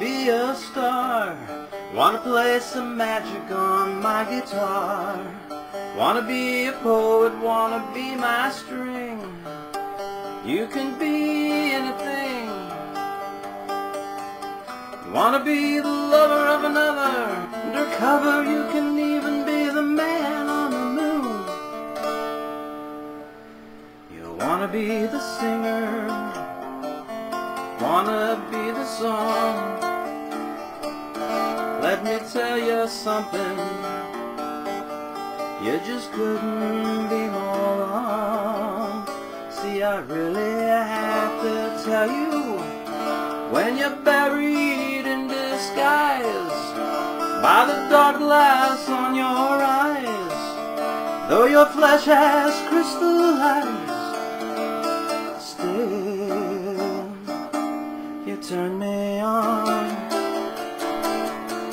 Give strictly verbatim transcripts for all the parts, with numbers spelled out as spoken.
be a star. Wanna play some magic on my guitar. Wanna be a poet, wanna be my string. You can be anything. Wanna be the lover of another. Undercover, you can even be the man on the moon. You wanna be the singer, wanna be the song. Let me tell you something, you just couldn't be more wrong. See, I really have to tell you, when you're buried in disguise by the dark glass on your eyes, though your flesh has crystallized, still you turn me on.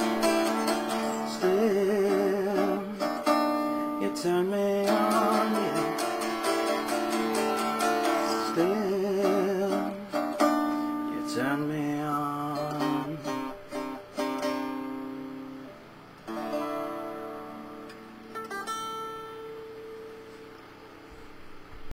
Still you turn me on, yeah.